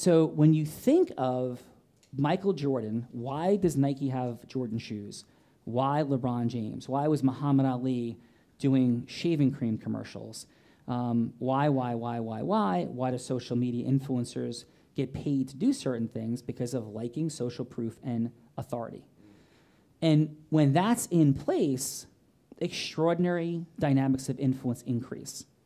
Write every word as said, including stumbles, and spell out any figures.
So when you think of Michael Jordan, why does Nike have Jordan shoes? Why LeBron James? Why was Muhammad Ali doing shaving cream commercials? Um, why, why, why, why, why? Why do social media influencers get paid to do certain things? Because of liking, social proof, and authority. And when that's in place, extraordinary dynamics of influence increase.